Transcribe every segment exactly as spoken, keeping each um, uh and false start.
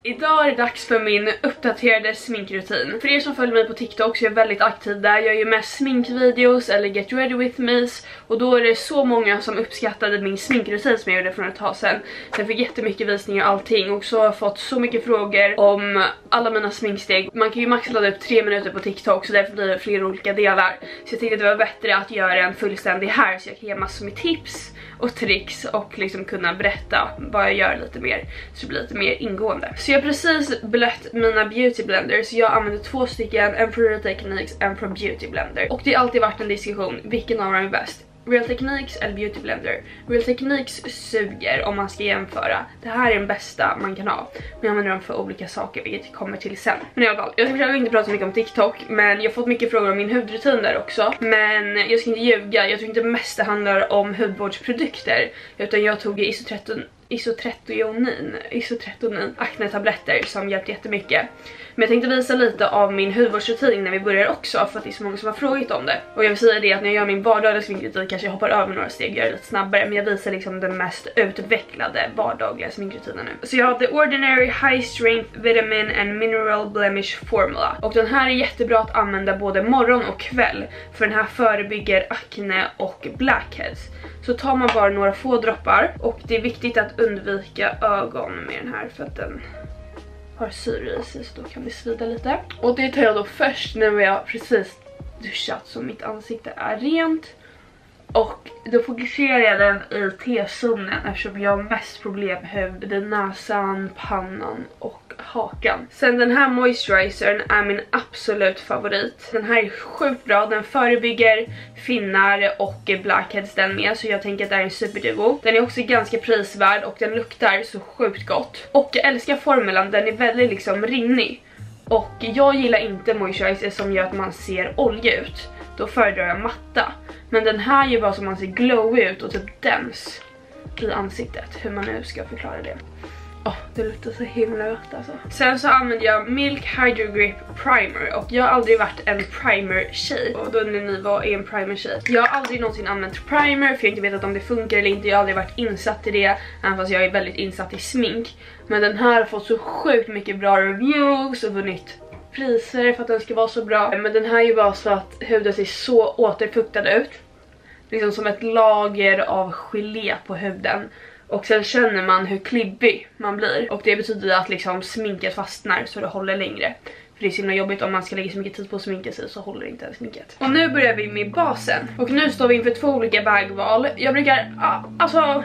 Idag är det dags för min uppdaterade sminkrutin. För er som följer mig på TikTok så är jag väldigt aktiv där. Jag gör mest sminkvideos eller get ready with me's. Och då är det så många som uppskattade min sminkrutin som jag gjorde från ett tag sedan. Jag fick jättemycket visningar och allting. Och så har jag fått så mycket frågor om alla mina sminksteg. Man kan ju max ladda upp tre minuter på TikTok, så därför blir det flera olika delar. Så jag tänkte att det var bättre att göra en fullständig här, så jag kan ge massor med tips och tricks och liksom kunna berätta vad jag gör lite mer, så det blir lite mer ingående. Så jag har precis blött mina beauty blenders. Jag använder två stycken, en från Real Techniques, en från Beauty Blender. Och det har alltid varit en diskussion, vilken av dem är bäst? Real Techniques eller Beauty Blender? Real Techniques suger om man ska jämföra. Det här är den bästa man kan ha. Men jag använder dem för olika saker, vilket kommer till sen. Men i alla fall, jag ska inte prata så mycket om TikTok, men jag har fått mycket frågor om min hudrutin där också. Men jag ska inte ljuga, jag tror inte det mesta handlar om hudvårdsprodukter, utan jag tog isotretton Isotretinoin, isotretinoin aknetabletter som hjälpte jättemycket. Men jag tänkte visa lite av min hudvårdsrutin när vi börjar också, för att det är så många som har frågat om det. Och jag vill säga det att när jag gör min vardagliga sminkrutin kanske jag hoppar över några steg, gör det lite snabbare, men jag visar liksom den mest utvecklade vardagliga sminkrutinen nu. Så jag har The Ordinary High Strength Vitamin and Mineral Blemish Formula. Och den här är jättebra att använda både morgon och kväll, för den här förebygger akne och blackheads. Så tar man bara några få droppar, och det är viktigt att undvika ögon med den här för att den har syre i sig, så då kan vi svida lite. Och det tar jag då först när jag precis duschat så mitt ansikte är rent. Och då fokuserar jag den i T-zonen eftersom jag har mest problem med hud i näsan, pannan och hakan. Sen den här moisturizern är min absolut favorit. Den här är sjukt bra, den förebygger finnar och blackheads den med, så jag tänker att det är en superduo. Den är också ganska prisvärd och den luktar så sjukt gott. Och jag älskar formulan, den är väldigt liksom rinnig. Och jag gillar inte moisturizer som gör att man ser olja ut. Då föredrar jag matta. Men den här gör bara så man ser glow ut och typ dens i ansiktet. Hur man nu ska förklara det. Åh, oh, det luktar så himla gott alltså. Sen så använder jag Milk Hydro Grip Primer. Och jag har aldrig varit en primer-tjej. Och då undrar ni, vad är en primer-tjej? Jag har aldrig någonsin använt primer, för jag inte vet om det funkar eller inte. Jag har aldrig varit insatt i det, även fast jag är väldigt insatt i smink. Men den här har fått så sjukt mycket bra reviews och vunnit priser för att den ska vara så bra. Men den här är ju bara så att huden ser så återfuktad ut. Liksom som ett lager av gelé på huden. Och sen känner man hur klibbig man blir. Och det betyder att liksom sminket fastnar så det håller längre. För det är så himla jobbigt om man ska lägga så mycket tid på att sminka sig, så håller inte sminket. Och nu börjar vi med basen. Och nu står vi inför två olika vägval. Jag brukar, alltså,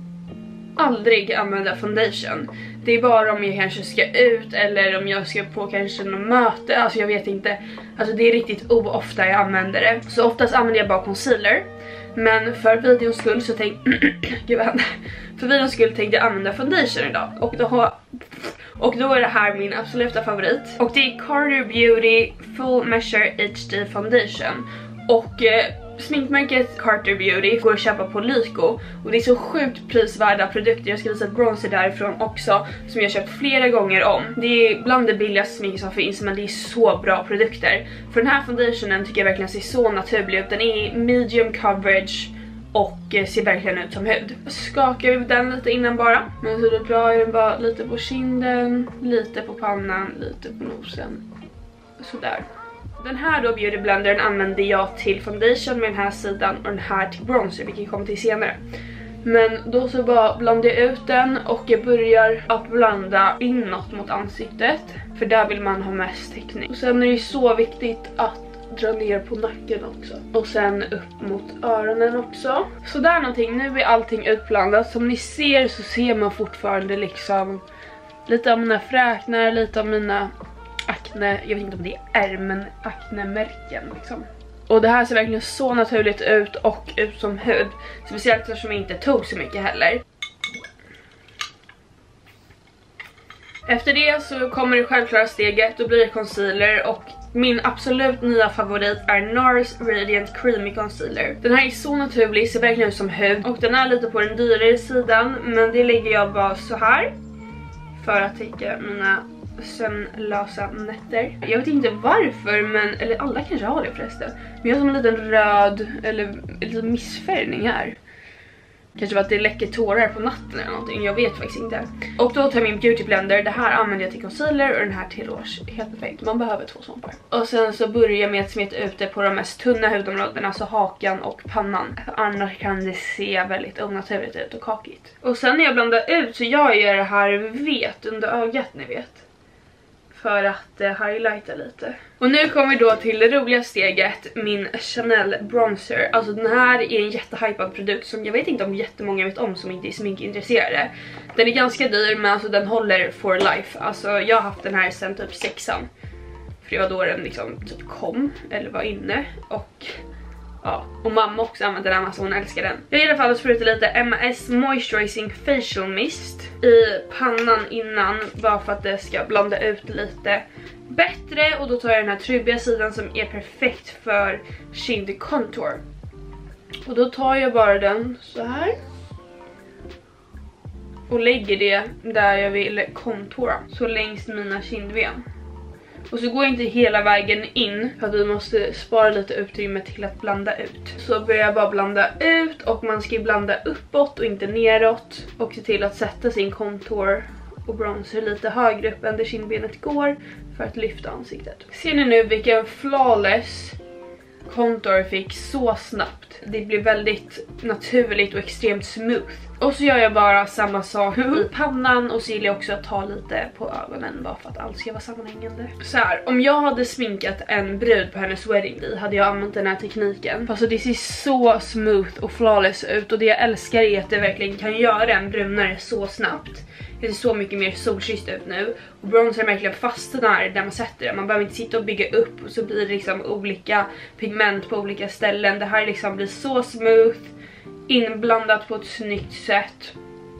aldrig använda foundation. Det är bara om jag kanske ska ut eller om jag ska på kanske något möte. Alltså jag vet inte. Alltså det är riktigt ofta jag använder det. Så oftast använder jag bara concealer. Men för videons skull så tänkte Gud vad händer? För videons skull tänkte jag använda foundation idag. Och då har Och då är det här min absoluta favorit. Och det är Carter Beauty Full Measure H D Foundation. Och eh, sminkmärket Carter Beauty går att köpa på Lyko. Och det är så sjukt prisvärda produkter. Jag ska visa ett bronzer därifrån också, som jag har köpt flera gånger om. Det är bland det billigaste smink som finns, men det är så bra produkter. För den här foundationen tycker jag verkligen ser så naturlig ut. Den är medium coverage och ser verkligen ut som hud. Skakar vi den lite innan bara. Men så då drar jag den bara lite på kinden, lite på pannan, lite på nosen. Sådär. Den här då beauty blendern använder jag till foundation med den här sidan och den här till bronzer, vilket kommer till senare. Men då så bara blandar jag ut den och jag börjar att blanda inåt mot ansiktet. För där vill man ha mest täckning. Och sen är det så viktigt att dra ner på nacken också. Och sen upp mot öronen också. Så där någonting, nu är allting utblandat. Som ni ser så ser man fortfarande liksom lite av mina fräknar, lite av mina akne, jag vet inte om det är men aknemärken liksom. Och det här ser verkligen så naturligt ut och ut som hud. Speciellt eftersom jag inte tog så mycket heller. Efter det så kommer det självklara steget, då blir det concealer. Och min absolut nya favorit är NARS Radiant Creamy Concealer. Den här är så naturlig, ser verkligen ut som hud. Och den är lite på den dyrare sidan, men det lägger jag bara så här för att täcka mina sömnlösa nätter. Jag vet inte varför, men eller alla kanske har det förresten. Men jag har som en liten röd eller en liten missfärgning här. Kanske var att det läcker tårar på natten eller någonting, jag vet faktiskt inte. Och då tar jag min beauty blender, det här använder jag till concealer och den här till rouge. Helt perfekt, man behöver två sånt par. Och sen så börjar jag med att smeta ut det på de mest tunna hudområdena, alltså hakan och pannan. För annars kan det se väldigt onaturligt ut och kakigt. Och sen när jag blandar ut så jag gör det här vet under ögat, ni vet. För att eh, highlighta lite. Och nu kommer vi då till det roliga steget, min Chanel bronzer. Alltså den här är en jättehypad produkt som jag vet inte om jättemånga vet om som inte är sminkintresserade. Den är ganska dyr men alltså den håller for life. Alltså jag har haft den här sen typ sexan. För det var då den liksom typ kom eller var inne. Och ja, och mamma också använder den, alltså hon älskar den. Jag har i alla fall sprutat lite M S Moisturizing Facial Mist i pannan innan, bara för att det ska blanda ut lite bättre. Och då tar jag den här trubbiga sidan som är perfekt för kind contour. Och då tar jag bara den så här och lägger det där jag vill contoura, så längs mina kindben. Och så går jag inte hela vägen in för att vi måste spara lite utrymme till att blanda ut. Så börjar jag bara blanda ut, och man ska ju blanda uppåt och inte neråt. Och se till att sätta sin contour och bronzer lite högre upp än där kindbenet går för att lyfta ansiktet. Ser ni nu vilken flawless contour jag fick så snabbt? Det blir väldigt naturligt och extremt smooth. Och så gör jag bara samma sak i pannan, och så gillar jag också att ta lite på ögonen bara för att allt ska vara sammanhängande. Så här, om jag hade sminkat en brud på hennes wedding day hade jag använt den här tekniken. Alltså det ser så smooth och flawless ut, och det jag älskar är att det verkligen kan göra en brunare så snabbt. Det ser så mycket mer solkysst ut nu. Och bronzer verkligen fastnar där man sätter det. Man behöver inte sitta och bygga upp, och så blir det liksom olika pigment på olika ställen. Det här liksom blir så smooth, inblandat på ett snyggt sätt.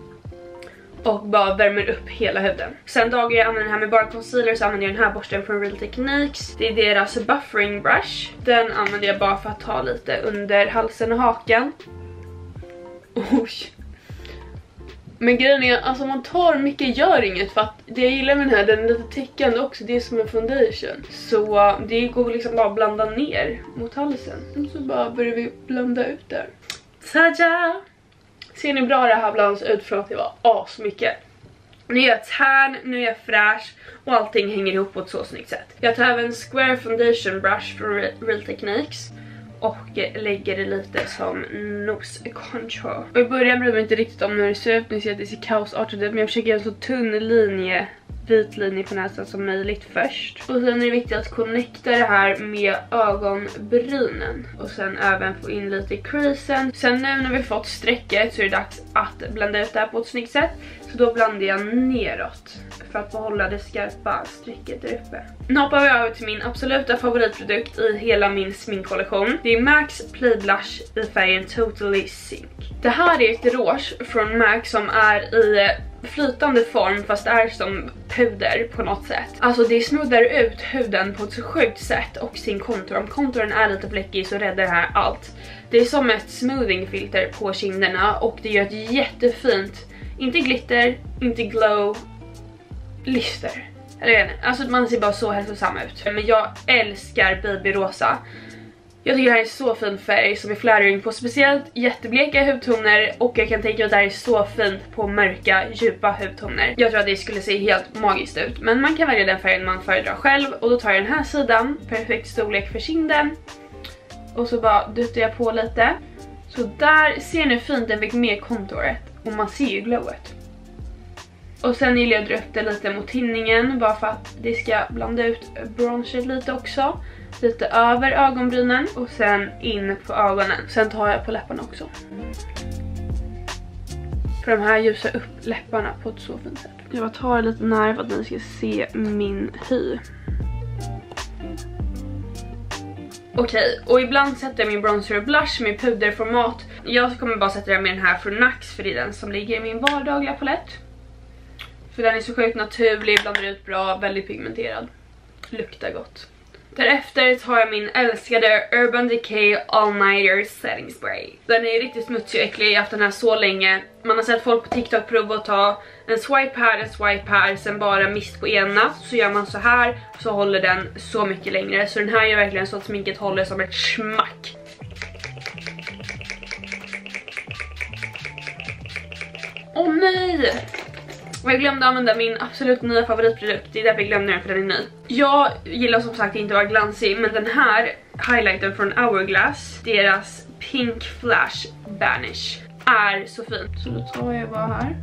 Och bara värmer upp hela huden. Sen dagar jag använder den här med bara concealer så använder jag den här borsten från Real Techniques. Det är deras buffering brush. Den använder jag bara för att ta lite under halsen och hakan. Oj. Men grejen är, alltså man tar mycket gör inget, för att det jag gillar med den här, den är lite täckande också, det är som en foundation. Så det går liksom bara att blanda ner mot halsen. Och så bara börjar vi blanda ut där. Tada! Ser ni bra det här blandas ut från att det var asmycket. Nu är jag tan, nu är jag fräsch och allting hänger ihop på ett så snyggt sätt. Jag tar även Square Foundation Brush från Real Techniques och lägger det lite som nose contour. Och i början bryr mig inte riktigt om hur det ser ut. Ni ser att det ser kaosartat ut, men jag försöker göra en så tunn linje, vit linje på näsan som möjligt först. Och sen är det viktigt att connecta det här med ögonbrynen. Och sen även få in lite i creasen. Sen nu när vi fått strecket så är det dags att blanda ut det här på ett snyggt sätt. Så då blandar jag neråt för att behålla det skarpa strecket där uppe. Nu hoppar vi över till min absoluta favoritprodukt i hela min sminkkollektion. Det är Max Play Blush i färgen Totally Sync. Det här är ett rouge från Max som är i flytande form fast är som puder på något sätt. Alltså det snuddar ut huden på ett så sjukt sätt och sin contour. Om contouren är lite bläckig så räddar det här allt. Det är som ett smoothingfilter på kinderna och det gör ett jättefint, inte glitter, inte glow, lyster. Eller, alltså man ser bara så hälsosam ut. Men jag älskar babyrosa. Jag tycker det här är så fin färg som är flattering på speciellt jättebleka hudtoner, och jag kan tänka mig att det här är så fint på mörka, djupa hudtoner. Jag tror att det skulle se helt magiskt ut, men man kan välja den färgen man föredrar själv. Och då tar jag den här sidan, perfekt storlek för kinden. Och så bara dutar jag på lite. Så där ser ni fint den fick med contouret, och man ser ju glowet. Och sen gillar jag att dra upp det lite mot tinningen, bara för att det ska blanda ut bronzer lite också. Lite över ögonbrynen och sen in på ögonen. Sen tar jag på läpparna också. För de här ljusar upp läpparna på ett så fint sätt. Jag bara tar lite nära för att ni ska se min hy. Okej, och ibland sätter jag min bronzer och blush med puderformat. Jag kommer bara sätta den med den här från N A X, för det är den som ligger i min vardagliga palett. För den är så sjukt naturlig, blandar ut bra, väldigt pigmenterad. Luktar gott. Därefter tar jag min älskade Urban Decay All Nighter Setting Spray. Den är riktigt smutsig och äcklig, jag har haft den här så länge. Man har sett folk på TikTok prova att ta en swipe här, en swipe här, sen bara mist på ena. Så gör man så här, så håller den så mycket längre. Så den här gör verkligen så att sminket håller som ett smack. Åh oh, nej! Och jag glömde använda min absolut nya favoritprodukt. Det är därför jag glömde den, för den är ny. Jag gillar som sagt inte att vara glansig, men den här highlighten från Hourglass, deras Pink Flash Banish, är så fin. Så då tar jag bara här.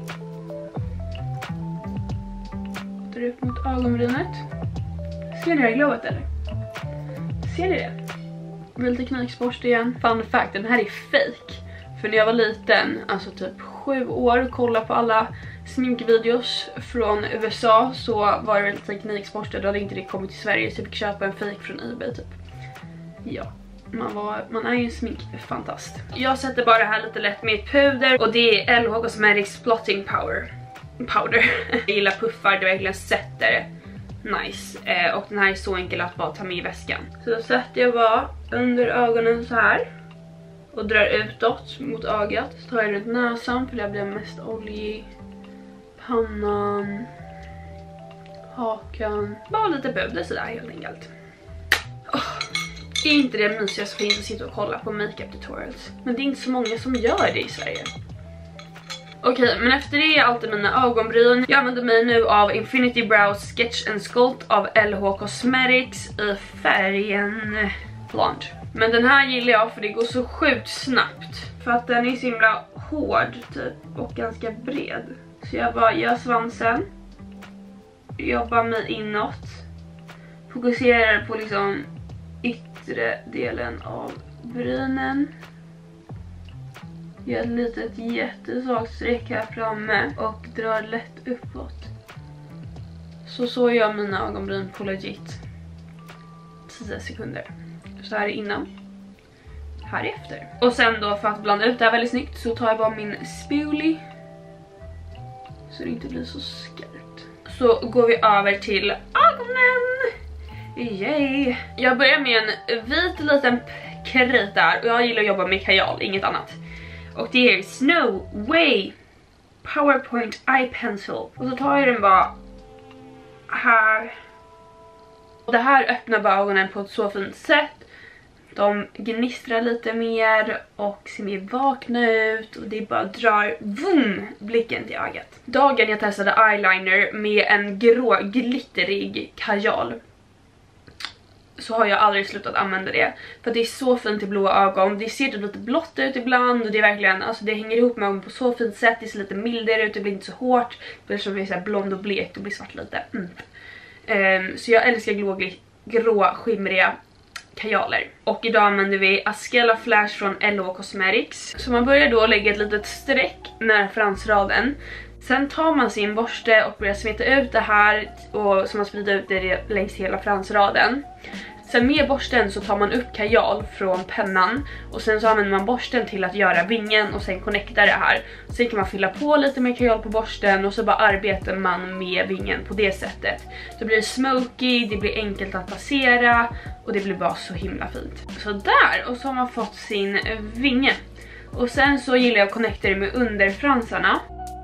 Tar upp mot ögonbrynet. Ser ni det här glowet eller? Ser ni det? Real Techniques-borste igen. Fun fact, den här är fake. För när jag var liten, alltså typ sju år, kollade på alla sminkvideos från U S A, så var det Real Techniques-borste. Då hade inte det kommit till Sverige, så jag fick köpa en fake från eBay typ. Ja, man, var, man är ju en sminkfantast. Jag sätter bara här lite lätt med ett puder, och det är L H Cosmetics Plotting Power. Powder. Jag gillar puffar, det verkligen sätter nice. Eh, och den här är så enkel att bara ta med i väskan. Så då sätter jag bara under ögonen så här och drar utåt mot ögat. Så tar jag runt näsan, för det blir mest oljig. Pannan, hakan, bara lite puder sådär helt enkelt. Oh, det är inte det mysiga som finns att sitta och kolla på makeup tutorials, men det är inte så många som gör det i Sverige. Okej, okay, men efter det är alltid mina ögonbryn. Jag använder mig nu av Infinity Brows Sketch and Sculpt av L H Cosmetics i färgen blond. Men den här gillar jag för det går så sjukt snabbt. För att den är så himla hård typ och ganska bred. Så jag bara gör svansen. Jobbar mig inåt. Fokuserar på liksom yttre delen av brynen. Gör ett litet jättesvagt streck här framme och drar lätt uppåt. Så så gör mina ögonbryn på legit tio sekunder. Så här är innan. Här är efter. Och sen då, för att blanda ut det här väldigt snyggt, så tar jag bara min spoolie. Så det inte blir så skarpt. Så går vi över till ögonen. Yay! Jag börjar med en vit liten krita. Och jag gillar att jobba med kajal, inget annat. Och det är Snow Way PowerPoint Eye Pencil. Och så tar jag den bara här. Och det här öppnar bara ögonen på ett så fint sätt. De gnistrar lite mer och ser mer vakna ut. Och det bara drar vroom, blicken till ögat. Dagen jag testade eyeliner med en grå glitterig kajal, så har jag aldrig slutat använda det. För det är så fint i blåa ögon. Det ser lite blått ut ibland. Och det är verkligen, alltså det hänger ihop med ögonen på så fint sätt. Det ser lite mildare ut, det blir inte så hårt. Det blir som så här blond och blekt och blir svart lite. Mm. Um, så jag älskar grå, grå skimriga kajaler. Och idag använder vi Ascella Flash från L H Cosmetics. Så man börjar då lägga ett litet streck nära fransraden. Sen tar man sin borste och börjar smeta ut det här, och så man sprider ut det längs hela fransraden. Sen med borsten så tar man upp kajal från pennan, och sen så använder man borsten till att göra vingen och sen connecta det här. Sen kan man fylla på lite mer kajal på borsten och så bara arbetar man med vingen på det sättet. Så blir det smoky, det blir enkelt att passera och det blir bara så himla fint. Så där, och så har man fått sin vinge. Och sen så gillar jag att connecta det med underfransarna.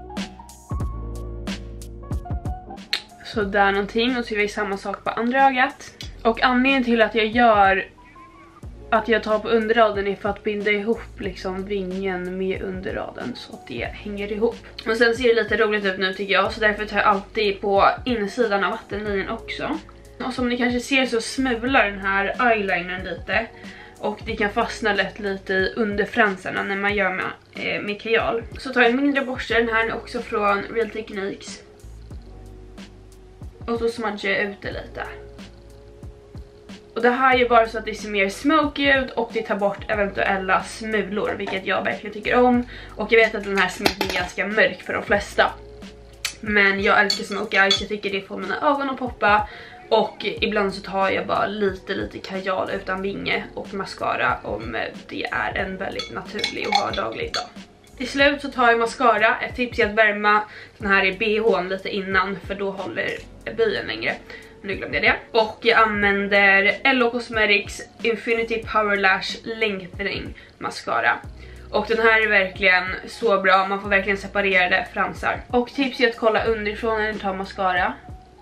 Så där någonting, och så gör vi samma sak på andra ögat. Och anledningen till att jag gör att jag tar på underraden är för att binda ihop liksom vingen med underraden så att det hänger ihop. Och sen ser det lite roligt ut nu tycker jag, så därför tar jag alltid på insidan av vattenlinjen också. Och som ni kanske ser så smular den här eyelinern lite. Och det kan fastna lätt lite i underfransarna när man gör med, eh, med kajal. Så tar jag en mindre borste, den här är också från Real Techniques. Och så smudgar jag ut det lite. Och det här är bara så att det ser mer smoky ut och det tar bort eventuella smulor, vilket jag verkligen tycker om. Och jag vet att den här sminken är ganska mörk för de flesta. Men jag älskar smoky eyes, jag tycker det får mina ögon att poppa. Och ibland så tar jag bara lite lite kajal utan vinge och mascara om det är en väldigt naturlig och vardaglig dag. Till slut så tar jag mascara. Ett tips är att värma den här i B H:n lite innan, för då håller böjen längre. Nu glömde jag det. Och jag använder L H Cosmetics Infinity Power Lash Lengthening mascara. Och den här är verkligen så bra, man får verkligen separerade fransar. Och tips är att kolla underifrån när ni tar mascara.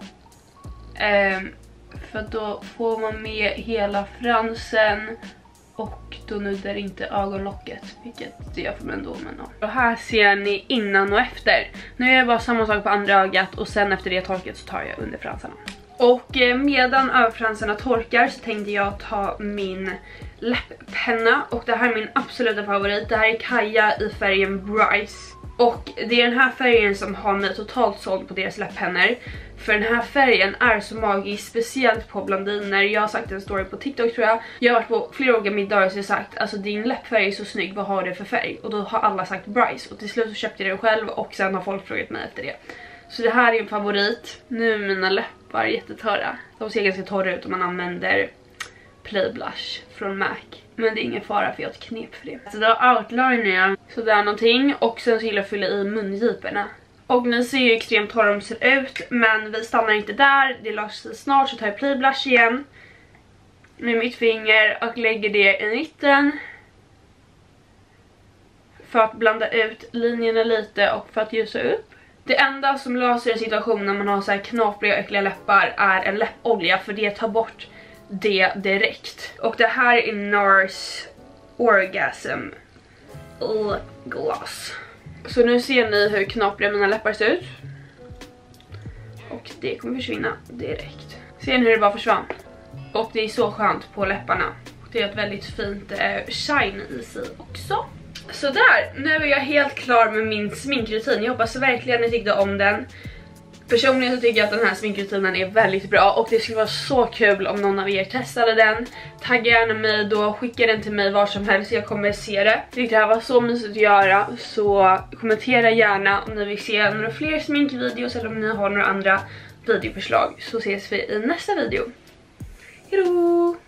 Um, för då får man med hela fransen Och då nuddar inte ögonlocket, vilket det gör för mig ändå. Men ja. Och här ser ni innan och efter. Nu gör jag bara samma sak på andra ögat och sen efter det torkat så tar jag under fransarna. Och medan överfransarna torkar så tänkte jag ta min läpppenna. Och det här är min absoluta favorit. Det här är Kaja i färgen Bryce. Och det är den här färgen som har mig totalt såld på deras läpppennor. För den här färgen är så magisk, speciellt på blondiner. Jag har sagt en story på TikTok tror jag. Jag har varit på flera olika middagar så jag har sagt, alltså din läppfärg är så snygg, vad har du för färg? Och då har alla sagt Bryce. Och till slut så köpte jag det själv och sen har folk frågat mig efter det. Så det här är en favorit. Nu är mina läppar jättetorra. De ser ganska torra ut om man använder Play Blush från MAC. Men det är ingen fara för jag har ett knep för det. Så då outliner jag sådär någonting. Och sen så vill jag fylla i mungiporna. Och ni ser ju extremt torra de ser ut. Men vi stannar inte där. Det löser sig snart så tar jag Play Blush igen. Med mitt finger och lägger det i mitten. För att blanda ut linjerna lite och för att ljusa upp. Det enda som löser en situation när man har så här knapriga och äckliga läppar är en läppolja. För det tar bort det direkt. Och det här är NARS Orgasm Lip Gloss. Så nu ser ni hur knapriga mina läppar ser ut. Och det kommer försvinna direkt. Ser ni hur det bara försvann? Och det är så skönt på läpparna. Och det är ett väldigt fint eh, shine i sig också. Så där, nu är jag helt klar med min sminkrutin. Jag hoppas verkligen ni tyckte om den. Personligen så tycker jag att den här sminkrutinen är väldigt bra. Och det skulle vara så kul om någon av er testade den. Tagga gärna mig då, skicka den till mig var som helst. Jag kommer se det. Jag tyckte det här var så mysigt att göra. Så kommentera gärna om ni vill se några fler sminkvideos. Eller om ni har några andra videoförslag. Så ses vi i nästa video. Hejdå!